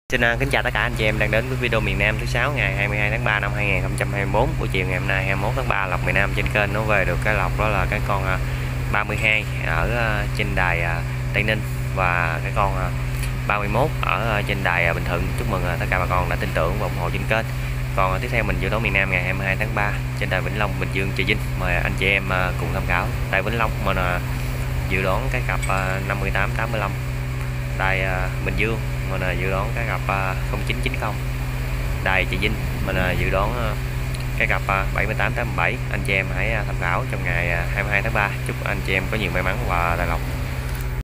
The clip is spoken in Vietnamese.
Kính chào tất cả anh chị em đang đến với video miền Nam thứ sáu ngày 22 tháng 3 năm 2024, buổi chiều ngày hôm nay 21 tháng 3. Lộc miền Nam trên kênh nó về được cái lộc đó là cái con 32 ở trên đài Tây Ninh và cái con 31 ở trên đài Bình Thuận. Chúc mừng tất cả bà con đã tin tưởng và ủng hộ trên kênh. Còn tiếp theo mình dự đoán miền Nam ngày 22 tháng 3 trên đài Vĩnh Long, Bình Dương, Trà Vinh. Mời anh chị em cùng tham khảo. Đài Vĩnh Long mình dự đoán cái cặp 58 85. Đài Bình Dương mình dự đoán cái cặp 0990. Đài Trà Vinh mình dự đoán cái cặp 7887. Anh chị em hãy tham khảo trong ngày 22 tháng 3. Chúc anh chị em có nhiều may mắn và tài lộc.